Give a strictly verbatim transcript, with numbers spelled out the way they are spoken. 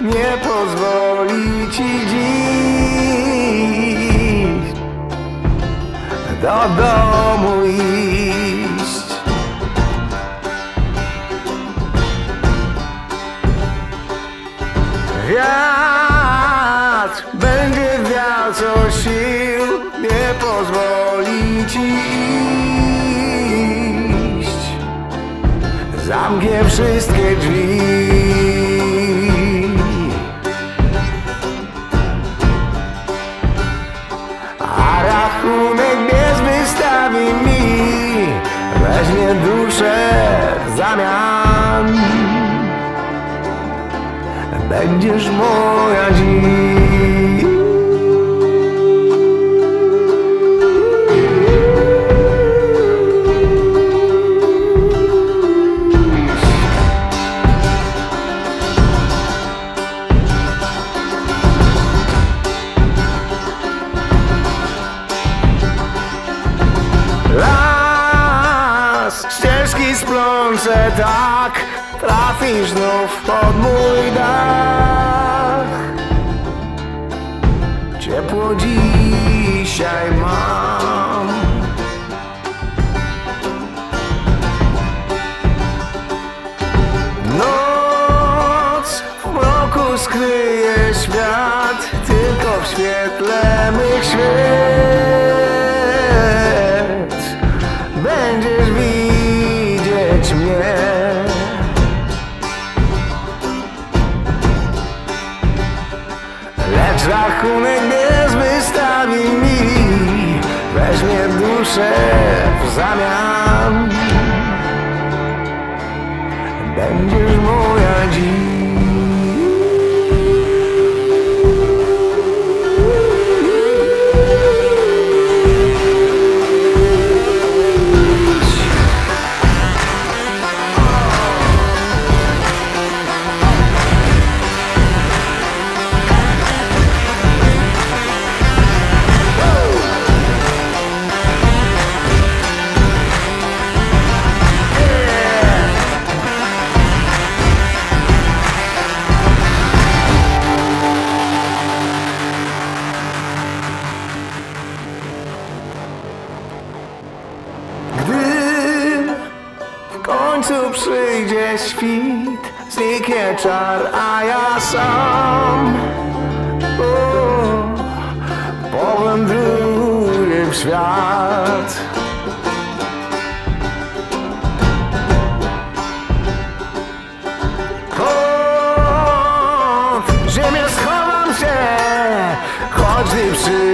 nie pozwoli ci dziś do domu iść. Wiatr będzie wiał co sił, nie pozwoli ci iść. Zamknie wszystkie drzwi. A rachunek biec wystawi mi, weźmie duszę w zamian. Będziesz moja dziś. Las, ścieżki splące tak, trafisz znów pod mój dach. Ciepło dzisiaj mam. Noc w mroku skryje świat, tylko w świetle mych świec będziesz widzieć mnie. Lecz rachunek biec wystawi mi, weźmie duszę w zamian. Będziesz moja dziś. W końcu przyjdzie świt, zniknie czar, a ja sam o, powędruję w świat. Pod ziemię schowam się, choć ty przy